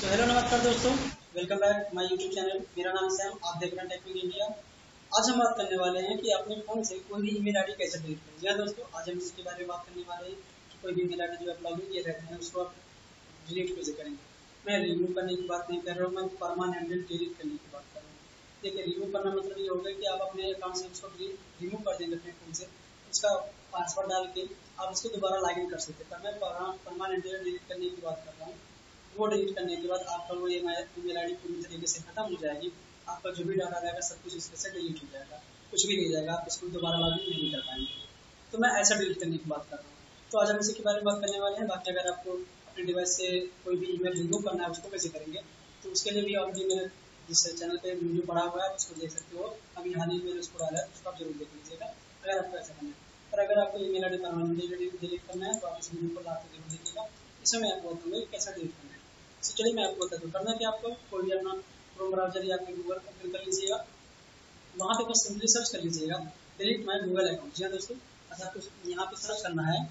Hello नमस्कार दोस्तों, welcome back my YouTube channel. मेरा नाम सैम, आप देख रहे हैं टेक्निक इंडिया। आज हम बात करने वाले हैं कि अपने फ़ोन से कोई भी ईमेल आईडी कैसे डिलीट करें। या दोस्तों, आज हम इसके बारे में बात करने वाले हैं कि कोई भी ईमेल आईडी जो आप लॉगिन किए रहते हैं उसको आप डिलीट कैसे करेंगे। मैं रिमूव करने की बात नहीं कर रहा हूँ, मैं परमानेंटली डिलीट करने की बात कर रहा हूँ। देखिए, रिमूव करना मतलब ये होगा कि आप अपने अकाउंट से उसको रिमूव कर देंगे अपने फ़ोन से, उसका पासवर्ड डाल के आप उसको दोबारा लॉगिन कर सकते हैं। पर मैं परमानेंटली डिलीट करने की बात कर रहा हूँ। वो डिलीट करने के बाद आपका वो ईमेल आईडी पूरी तरीके से खत्म हो जाएगी। आपका जो भी डाटा रहेगा सब कुछ इसमें से डिलीट हो जाएगा, कुछ भी नहीं जाएगा, आप इसको दोबारा लॉगिन नहीं कर पाएंगे। तो मैं ऐसा डिलीट करने की बात कर रहा हूँ। तो आज हम इसी के बारे में बात करने वाले हैं। बाकी अगर आपको अपने डिवाइस से कोई भी ईमेल रिमूव करना है उसको कैसे करेंगे, तो उसके लिए भी ऑलरेडी मेरे जिस चैनल पे वीडियो पड़ा हुआ है उसको देख सकते हो। अभी हाल ही में उसको डाला है, उसको आप जरूर देख लीजिएगा अगर आपको ऐसा करना है। पर अगर आपको ईमेल आईडी परमानेंटली डिलीट करना है तो आप इस वीडियो को लास्ट तक जरूर देखिएगा। इसमें मैं आपको बताऊंगा कैसा डिलीट करना है। तो चलिए मैं आपको बता दूँ। करना कि आपको कोई भी अपना क्रोम ब्राउजर या फिर गूगल ओपन कर लीजिएगा। वहाँ पे बस सिंपली सर्च कर लीजिएगा डिलीट माई गूगल अकाउंट। जी हाँ दोस्तों, अच्छा आपको यहाँ पे सर्च करना है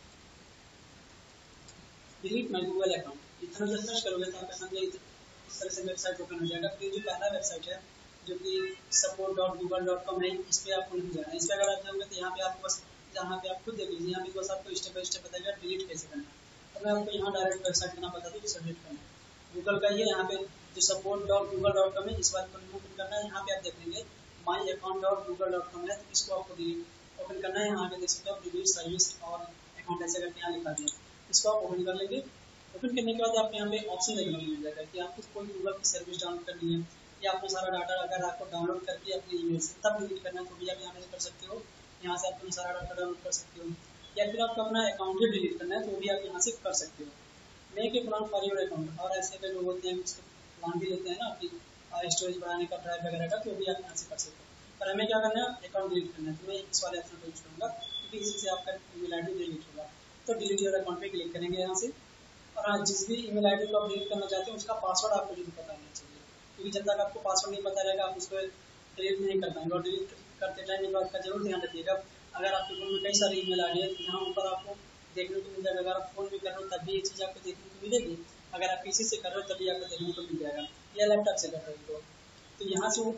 डिलीट माई गूगल अकाउंट। इतना जब सर्च करोगे तो आपके सामने इस तरह से वेबसाइट ओपन हो जाएगा। फिर जो पहला वेबसाइट है जो कि support.google.com है, इस पर आपको नहीं जाना है। इस पर अगर आप जाओगे तो यहाँ पे आपको बस जहाँ पे आप खुद देख लीजिए, यहाँ पे बस आपको स्टेप बाय स्टेप बताएगा डिलीट कैसे करना है। तो मैं आपको यहाँ डायरेक्ट वेबसाइट का नाम बता दूँ जिसे डिलीट करना है। गूगल का ये यहाँ पे जो support.google.com है इस बात को ओपन करना है। यहाँ पे आप देख लेंगे myaccount.google.com है, तो इसको आपको ओपन करना है। यहाँ पे देख सकते हो डिलीट सर्विस और अकाउंट ऐसे करके यहाँ लिखा दिया, इसको आप ओपन कर लेंगे। ओपन करने के बाद आपको यहाँ पे ऑप्शन देखने को मिल जाएगा कि आपको कोई गूगल की सर्विस डाउनलोड करनी है या अपना सारा डाटा अगर आपको डाउनलोड करके अपने ईमेल से तब डिलीट करना है तो भी आप यहाँ से कर सकते हो। यहाँ से आप अपना सारा डाटा डाउनलोड कर सकते हो, या फिर आपको अपना अकाउंट ही डिलीट करना है तो भी आप यहाँ से कर सकते हो। Make a plan for your account, और ऐसे के लोग होते हैं उसको प्लान भी लेते हैं ना कि स्टोरेज बढ़ाने का, ड्राइव वगैरह का, तो भी आप यहाँ से कर सकते हो। पर हमें क्या करना है, अकाउंट डिलीट करना है। तो मैं इस वाले ऑप्शन को यूज करूँगा क्योंकि इसी से आपका ईमेल आईडी डिलीट होगा। तो डिलीट योर अकाउंट पे क्लिक करेंगे यहाँ से। और हाँ, जिस भी ईमेल आईडी को आप डिलीट करना चाहते हैं उसका पासवर्ड आपको जरूर पता होना चाहिए, क्योंकि जब तक आपको पासवर्ड नहीं पता रहेगा आप उसको डिलीट नहीं कर पाएंगे। और डिलीट करते टाइम एक बात का जरूर ध्यान रखिएगा, अगर आपके फोन में कई सारी ईमेल आ रही है तो यहाँ ऊपर आपको देखने को मिल जाएगा। अगर आप फोन भी कर रहे हो तब भी ये चीज़ आपको देखने को मिलेगी, अगर आप पीसी से कर रहे हो तभी आपको देखने को मिल जाएगा, या लैपटॉप से कर रहे हो तो यहाँ से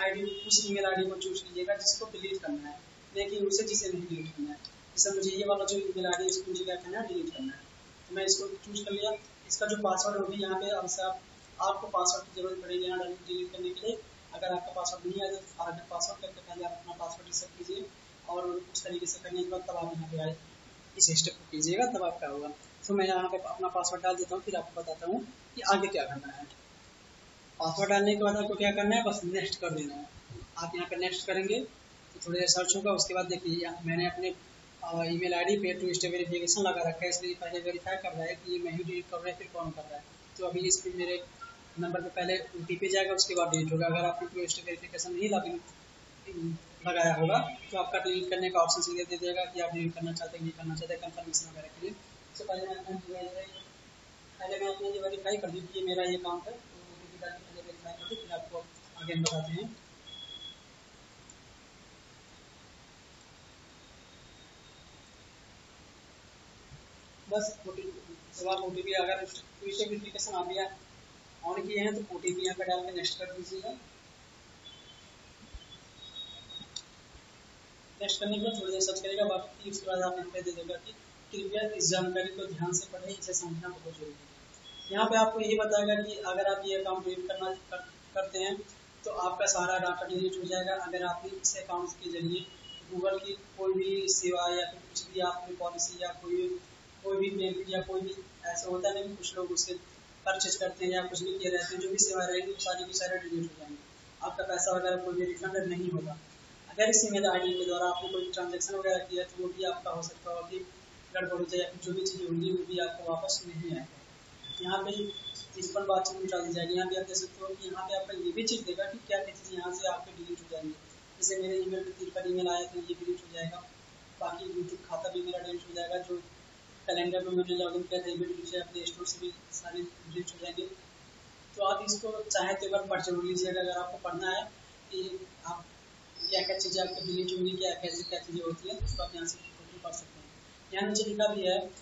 उस ईमेल आईडी को चूज कीजिएगा जिसको डिलीट करना है, लेकिन उसे जिसे नहीं डिलीट करना है। जैसे मुझे ये वाला जो ईमेल आईडी है इसको मुझे क्या करना है, डिलीट करना है। तो मैं इसको चूज कर लिया। इसका जो पासवर्ड होगी यहाँ पे अब से आपको पासवर्ड की जरूरत पड़ेगी यहाँ डिलीट करने के लिए। अगर आपका पासवर्ड नहीं आया तो फॉरगेट पासवर्ड करके पहले आप अपना पासवर्ड रिसेट कीजिए, और उस तरीके से करने के बाद तब आप यहाँ पे आए इस स्टेप को कीजिएगा, तब आपका होगा। तो मैं यहाँ पे अपना पासवर्ड डाल देता हूँ, फिर आपको बताता हूँ कि आगे क्या करना है। पासवर्ड डालने के बाद आपको क्या करना है, बस नेक्स्ट कर देना है। आप यहाँ पे नेक्स्ट करेंगे तो थोड़ी देर सर्च होगा। उसके बाद देखिए मैंने अपने ईमेल आईडी पे 2 स्टेप वेरिफिकेशन लगा रखा है, इसलिए पहले वेरीफाई कर रहा है कि ये मैं ही डिलीट कर रहा है फिर कौन कर रहा है। तो अभी इस पर मेरे नंबर पे पहले OTP जाएगा, उसके बाद डिलीट होगा। अगर आपने 2 स्टेप वेरिफिकेशन नहीं लगाया होगा तो आपका डिलीट करने का ऑप्शन सीधे दे देगा कि आप डिलीट करना चाहते हैं नहीं करना चाहते, कंफर्मेशन वगैरह के लिए। तो पहले मैं अपने वेरीफाई कर दूँ कि ये मेरा ये अकाउंट है, तो OTP डाल के पहले वेरीफाई कर दूँ, फिर आपको आगे हम बताते हैं। बस जब आप OTP अगर 2 स्टेप वेरिफिकेशन आ गया ऑन किए हैं तो OTP यहाँ पे डाल के नेक्स्ट कर दीजिएगा। नेक्स्ट करने के बाद थोड़ी देर सर्च करेगा, बाकी उसके बाद आप यहाँ पे दे देगा कि कृपया इस जानकारी को ध्यान से पढ़ें, इसे समझना बहुत जरूरी है। यहाँ पे आपको यही बताएगा कि अगर आप ये अकाउंट डिलीट करते हैं तो आपका सारा डाटा डिलीट हो जाएगा। अगर आप इस अकाउंट के जरिए गूगल की कोई भी सेवा या फिर कुछ भी आपकी पॉलिसी या कोई भी बेनिफिट या कोई भी ऐसा होता है ना कि कुछ लोग उससे परचेज करते हैं या कुछ भी किए रहते हैं, जो भी सेवा रहेगी वो सारी की सारी डिलीट हो जाएंगी। आपका पैसा वगैरह कोई भी रिफंड नहीं होगा। अगर इस ईमेल आईडी के द्वारा आपने कोई ट्रांजेक्शन वगैरह किया तो वो भी आपका हो सकता होगा कि गड़बड़ हो जाए या फिर जो भी चीज़ें होंगी वो भी आपको वापस नहीं आएगा। यहाँ पे इस पर बातचीत उठा दी जाएगी। यहाँ पे आप देख सकते हो कि यहाँ पे आपका ये भी चीज़ देगा कि क्या क्या चीज़ यहाँ से आपके डिलीट हो जाएंगे। जैसे मेरे ईमेल पे 3 पर ईमेल आया तो ये डिलीट हो जाएगा। बाकी यूट्यूब खाता भी मेरा डिलीट हो जाएगा, जो कैलेंडर में मैंने लॉगिन किया था ये भी डिलीट हो जाएगा, प्ले स्टोर से भी सारे डिलीट हो जाएंगे। तो आप इसको चाहे तो एक बार पढ़ जरूर लीजिएगा अगर आपको पढ़ना है कि आप क्या क्या चीज़ें आपको डिलीट होंगी, क्या कैसे क्या चीज़ें होती है, उसको आप यहाँ से पढ़ सकते हैं। यहाँ नीचे लिखा भी है कि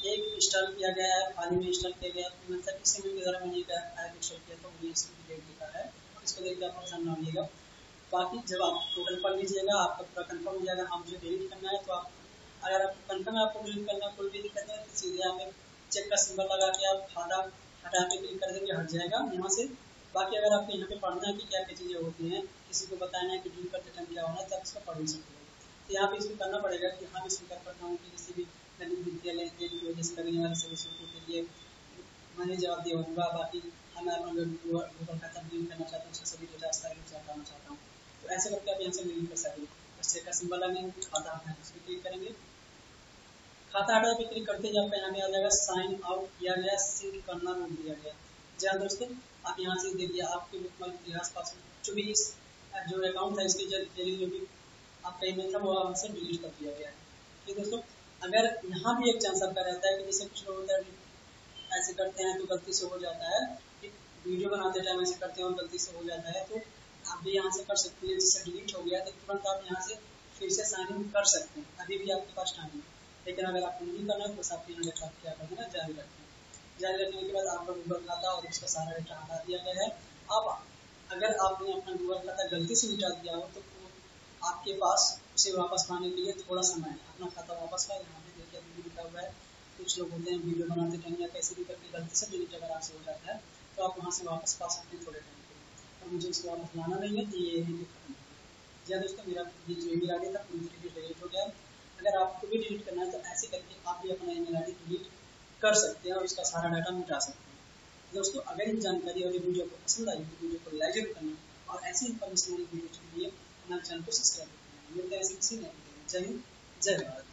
एक इंस्टॉल किया गया है, हाल ही में इंस्टॉल किया गया है, मतलब 30 मिनट के द्वारा मैंने एक ऐप इंस्टॉल किया था, वही इसकी डेट लिखा है, इसको देख के आप परेशान ना होइएगा। बाकी जब आप टोटल पढ़ लीजिएगा आपका पूरा कंफर्म हो जाएगा, हाँ मुझे डिलीट करना है, तो आप अगर आपको कंफर्म है आपको डिलीट करना, कोई भी दिक्कत है तो सीधे आप एक चेक का सिंबल लगा के आप खाता हटा के क्लिक कर देंगे, हट जाएगा यहाँ से। बाकी अगर आपको यहाँ पे पढ़ना है कि क्या क्या चीज़ें होती हैं, किसी को बताना है कि डिलीट करते टाइम क्या होना है, तब इसको पढ़ नहीं सकते हो। तो यहाँ पे इसको करना पड़ेगा कि हाँ मैं स्वीकार करता हूँ कि किसी भी गणित विद्या लेन देन की वजह से लगने वाले सभी शुल्कों के लिए मैंने जवाब दिया होगा। बाकी हमें अपना गूगल खाता डिलीट करना चाहता हूँ, उसका सभी डेटा स्थायी रूप से हटाना चाहता हूँ, तो ऐसे करके आप यहाँ से डिलीट कर सकते हो। बस चेक का सिंबल लगेंगे, खाता हटाना उस पर क्लिक करेंगे। खाता हटा पे क्लिक करते ही आपका यहाँ पे आ जाएगा साइन आउट किया गया, सिंक करना रोक दिया गया। जी हाँ दोस्तों, आप यहाँ से देखिए आपके बुकमार्क इतिहास पासवर्ड जो भी इस जो अकाउंट था इसके जरिए जो भी आपका ईमेल था वो हमसे डिलीट कर दिया गया है। ठीक दोस्तों, अगर यहाँ भी एक चांस आपका रहता है कि जैसे कुछ लोग होता है ऐसे करते हैं तो गलती से हो जाता है, वीडियो बनाते टाइम ऐसे करते हैं और गलती से हो जाता है, तो आप भी यहाँ से कर सकते हैं। जिससे डिलीट हो गया तो तुरंत आप यहाँ से फिर से साइन इन कर सकते हैं, अभी भी आपके पास टाइम है। लेकिन अगर आपको नहीं करना है तो बस आप यहाँ डेटा क्या कर देना, जारी रखें। जारी रखने के बाद आपका गूगल खाता और उसका सारा डेटा हटा दिया गया है। अब अगर आपने अपना गूगल खाता गलती से मिटा दिया हो तो आपके पास उसे वापस पाने के लिए थोड़ा समय है। अपना खाता वापस का यहाँ पे देखिए अभी भी लिखा हुआ है। कुछ लोग होते हैं वीडियो बनाते टाइम या कैसे भी करके गलती से डिलीट अगर आपसे हो जाता है तो आप वहाँ से वापस पा सकते हैं थोड़े टाइम के लिए। और मुझे इसको वापस लाना नहीं है तो ये नहीं खत्म। जी दोस्तों, मेरा ये जो ईमेल आई डी था पूरी तरीके से डिलीट हो गया। अगर आपको भी डिलीट करना है तो ऐसे करके आप भी अपना ईमेल आई डी डिलीट कर सकते हैं और उसका सारा डाटा मिटा सकते हैं। दोस्तों, अगर ये जानकारी और ये वीडियो को पसंद आई तो वीडियो को लाइक जरूर करना और ऐसी इन्फॉर्मेशन वाली वीडियो के लिए हमारे चैनल को सब्सक्राइब करना। मिलते हैं ऐसे किसी नए वीडियो में। जय हिंद, जय भारत।